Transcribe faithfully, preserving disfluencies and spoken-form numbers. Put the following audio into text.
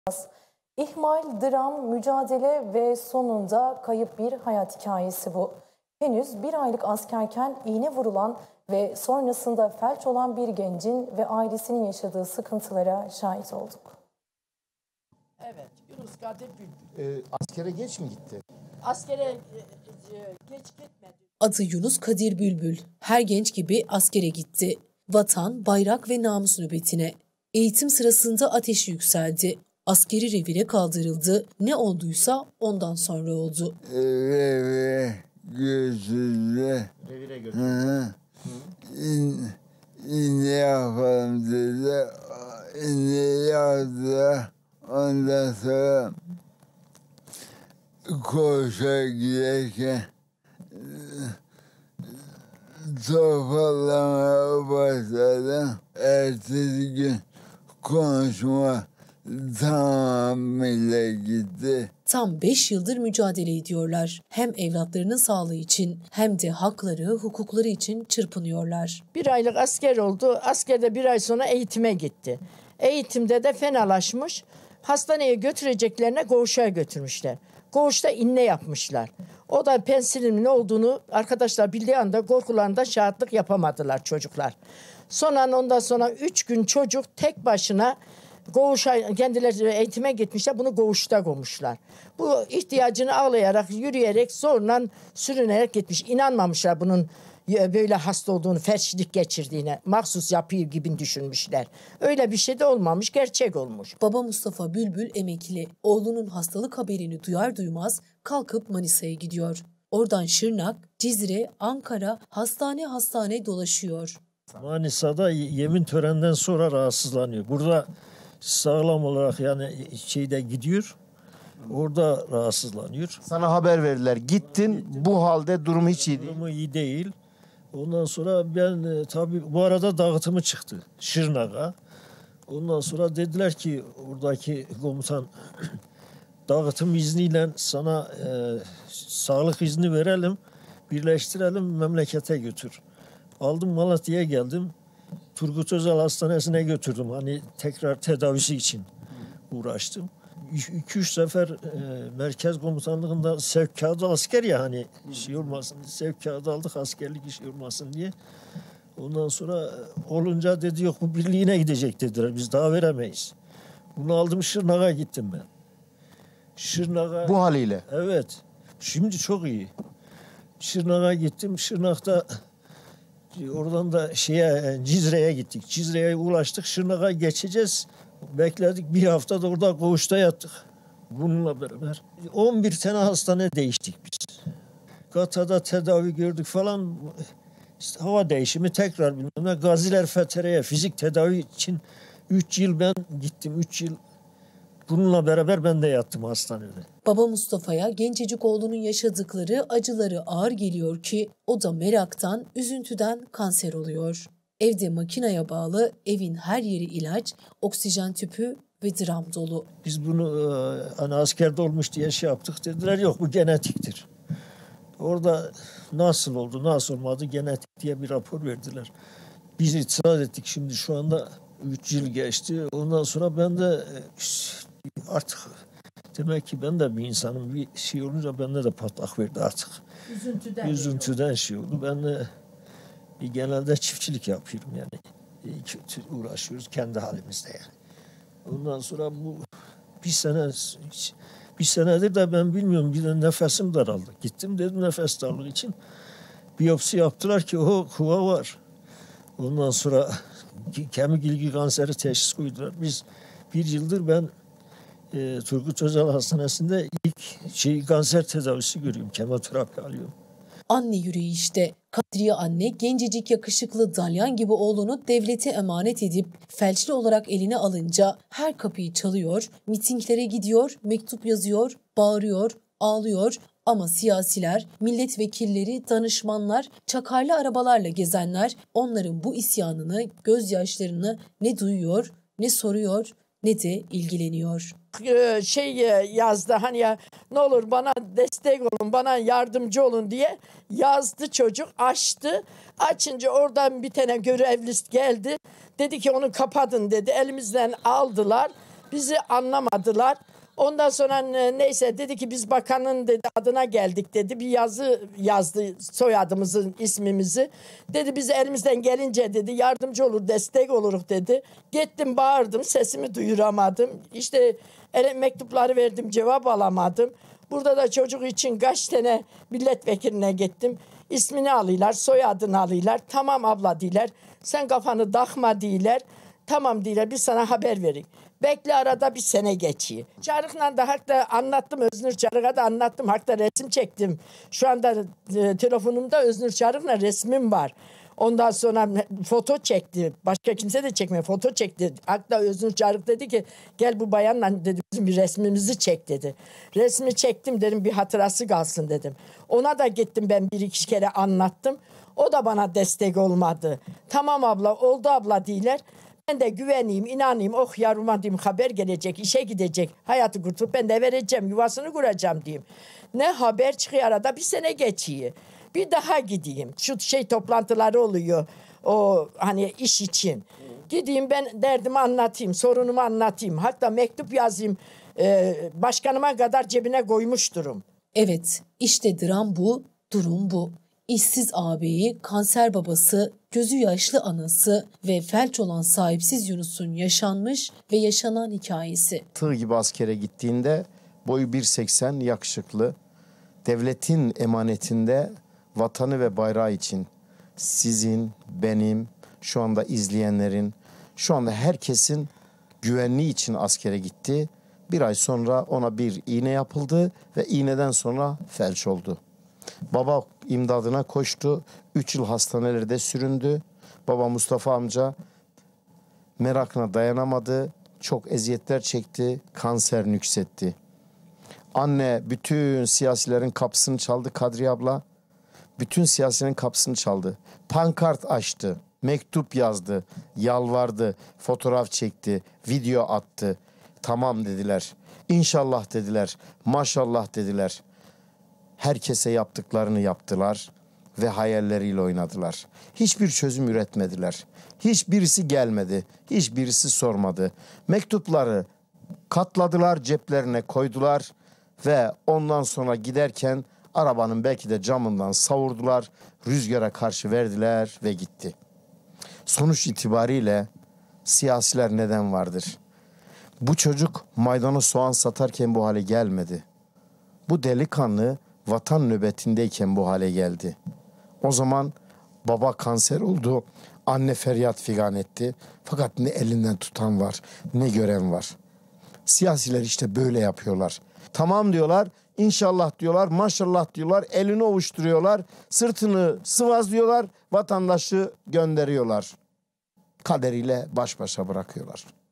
İhmal, dram, mücadele ve sonunda kayıp bir hayat hikayesi bu. Henüz bir aylık askerken iğne vurulan ve sonrasında felç olan bir gencin ve ailesinin yaşadığı sıkıntılara şahit olduk. Evet, Yunus Kadir Bülbül. Ee, askere geç mi gitti? Askere e, e, geç gitmedi. Adı Yunus Kadir Bülbül. Her genç gibi askere gitti. Vatan, bayrak ve namus nöbetine. Eğitim sırasında ateşi yükseldi. Askeri revire kaldırıldı. Ne olduysa ondan sonra oldu. Revire götürdü. Revire götürdü. Hı. İn, İğne yapalım dedi. İğne yaptı. Ondan sonra koşa giderken toparlamaya başladım. Ertesi gün konuşma tamamıyla gitti. Tam beş yıldır mücadele ediyorlar. Hem evlatlarının sağlığı için hem de hakları, hukukları için çırpınıyorlar. Bir aylık asker oldu. Askerde bir ay sonra eğitime gitti. Eğitimde de fenalaşmış. Hastaneye götüreceklerine koğuşa götürmüşler. Koğuşta inne yapmışlar. O da pensilinin ne olduğunu arkadaşlar bildiği anda korkularında şahitlik yapamadılar çocuklar. Sonra ondan sonra üç gün çocuk tek başına koğuşa, kendileri eğitime gitmişler, bunu koğuşta koymuşlar. Bu ihtiyacını ağlayarak, yürüyerek, zorla sürünerek gitmiş. İnanmamışlar bunun böyle hasta olduğunu, felçlilik geçirdiğine, mahsus yapıyor gibi düşünmüşler. Öyle bir şey de olmamış, gerçek olmuş. Baba Mustafa Bülbül emekli. Oğlunun hastalık haberini duyar duymaz kalkıp Manisa'ya gidiyor. Oradan Şırnak, Cizre, Ankara, hastane hastane dolaşıyor. Manisa'da yemin töreninden sonra rahatsızlanıyor. Burada sağlam olarak yani şeyde gidiyor. Orada rahatsızlanıyor. Sana haber verdiler. Gittin, bu halde durumu hiç iyi değil. Durumu iyi değil. Ondan sonra ben e, tabii bu arada dağıtımı çıktı Şırnak'a. Ondan sonra dediler ki oradaki komutan dağıtım izniyle sana e, sağlık izni verelim, birleştirelim, memlekete götür. Aldım Malatya'ya geldim. Turgut Özal Hastanesi'ne götürdüm. Hani tekrar tedavisi için uğraştım. iki üç sefer e, merkez komutanlığında sevk kağıdı asker ya hani şey olmasın, sevk kağıdı aldık askerlik işi olmasın diye. Ondan sonra olunca dedi yok bu birliğine gidecek dediler. Biz daha veremeyiz. Bunu aldım Şırnak'a gittim ben. Şırnak'a. Bu haliyle. Evet. Şimdi çok iyi. Şırnak'a gittim. Şırnak'ta oradan da şeye Cizre'ye gittik. Cizre'ye ulaştık. Şırnak'a geçeceğiz. Bekledik bir hafta da orada koğuşta yattık. Bununla beraber on bir tane hastane değiştik biz. Gata'da tedavi gördük falan. İşte hava değişimi tekrar bilmem ne. Gaziler F T R'ye fizik tedavi için üç yıl ben gittim. üç yıl bununla beraber ben de yattım hastanede. Baba Mustafa'ya gencecik oğlunun yaşadıkları acıları ağır geliyor ki o da meraktan, üzüntüden kanser oluyor. Evde makineye bağlı, evin her yeri ilaç, oksijen tüpü ve dram dolu. Biz bunu hani askerde olmuş diye şey yaptık dediler yok bu genetiktir. Orada nasıl oldu nasıl olmadı genetik diye bir rapor verdiler. Biz itiraz ettik şimdi şu anda üç yıl geçti. Ondan sonra ben de artık demek ki ben de bir insanım bir şey olunca bende de patlak verdi artık. Üzüntüden. Üzüntüden şey oldu. Ben de genelde çiftçilik yapıyorum yani. Uğraşıyoruz kendi halimizde yani. Ondan sonra bu bir sene bir senedir de ben bilmiyorum bir de nefesim daraldı. Gittim dedim nefes darlığı için. Biyopsi yaptılar ki o kuva var. Ondan sonra kemik ilgi kanseri teşhis koydular. Biz bir yıldır ben e, Turgut Özal Hastanesi'nde ilk şey kanser tedavisi görüyorum. Kemoterapi alıyorum. Anne yüreği işte. Kadriye anne gencecik yakışıklı dalyan gibi oğlunu devlete emanet edip felçli olarak eline alınca her kapıyı çalıyor, mitinglere gidiyor, mektup yazıyor, bağırıyor, ağlıyor ama siyasiler, milletvekilleri, danışmanlar, çakarlı arabalarla gezenler onların bu isyanını, gözyaşlarını ne duyuyor, ne soruyor, ne de ilgileniyor. Şey yazdı hani ya ne olur bana destek olun, bana yardımcı olun diye yazdı çocuk, açtı. Açınca oradan bir tane görevli geldi. Dedi ki onu kapatın dedi. Elimizden aldılar. Bizi anlamadılar. Ondan sonra neyse dedi ki biz bakanın dedi adına geldik dedi. Bir yazı yazdı soyadımızın ismimizi. Dedi biz elimizden gelince dedi yardımcı olur destek oluruz dedi. Gittim bağırdım sesimi duyuramadım. İşte ele mektupları verdim cevap alamadım. Burada da çocuk için kaç tane milletvekiline gittim. İsmini alıyorlar soyadını alıyorlar. Tamam abla diyorlar. Sen kafanı takma diyorlar. Tamam diyorlar biz sana haber verin. Bekle arada bir sene geçiyor. Çarık'la da hatta anlattım Öznur Çarık'a da anlattım. Hatta resim çektim. Şu anda e, telefonumda Öznur Çarık'la resmim var. Ondan sonra foto çekti. Başka kimse de çekmiyor. Foto çekti. Hatta Öznur Çarık dedi ki gel bu bayanla dedi bizim bir resmimizi çek dedi. Resmi çektim dedim bir hatırası kalsın dedim. Ona da gittim ben bir iki kere anlattım. O da bana destek olmadı. Tamam abla oldu abla diyorlar. Ben de güveneyim, inanayım. Oh yavruma diyeyim haber gelecek, işe gidecek. Hayatı kurtulup ben de vereceğim, yuvasını kuracağım diyeyim. Ne haber çıkıyor arada bir sene geçiyor. Bir daha gideyim. Şu şey toplantıları oluyor. O hani iş için. Gideyim ben derdimi anlatayım, sorunumu anlatayım. Hatta mektup yazayım. Ee, başkanıma kadar cebine koymuş durum. Evet, işte dram bu, durum bu. İşsiz ağabeyi, kanser babası, gözü yaşlı anası ve felç olan sahipsiz Yunus'un yaşanmış ve yaşanan hikayesi. Tığ gibi askere gittiğinde boyu bir seksen yakışıklı, devletin emanetinde vatanı ve bayrağı için sizin, benim, şu anda izleyenlerin, şu anda herkesin güvenliği için askere gitti. Bir ay sonra ona bir iğne yapıldı ve iğneden sonra felç oldu. Baba imdadına koştu. Üç yıl hastanelerde süründü. Baba Mustafa amca merakına dayanamadı. Çok eziyetler çekti. Kanser nüksetti. Anne bütün siyasilerin kapısını çaldı Kadriye abla. Bütün siyasilerin kapısını çaldı. Pankart açtı. Mektup yazdı. Yalvardı. Fotoğraf çekti. Video attı. Tamam dediler. İnşallah dediler. Maşallah dediler. Herkese yaptıklarını yaptılar ve hayalleriyle oynadılar. Hiçbir çözüm üretmediler. Hiçbirisi gelmedi. Hiçbirisi sormadı. Mektupları katladılar, ceplerine koydular ve ondan sonra giderken arabanın belki de camından savurdular. Rüzgara karşı verdiler ve gitti. Sonuç itibariyle siyasiler neden vardır? Bu çocuk maydanoz soğan satarken bu hale gelmedi. Bu delikanlı vatan nöbetindeyken bu hale geldi. O zaman baba kanser oldu, anne feryat figan etti. Fakat ne elinden tutan var, ne gören var. Siyasiler işte böyle yapıyorlar. Tamam diyorlar, inşallah diyorlar, maşallah diyorlar, elini ovuşturuyorlar, sırtını sıvazlıyorlar, vatandaşı gönderiyorlar. Kaderiyle baş başa bırakıyorlar.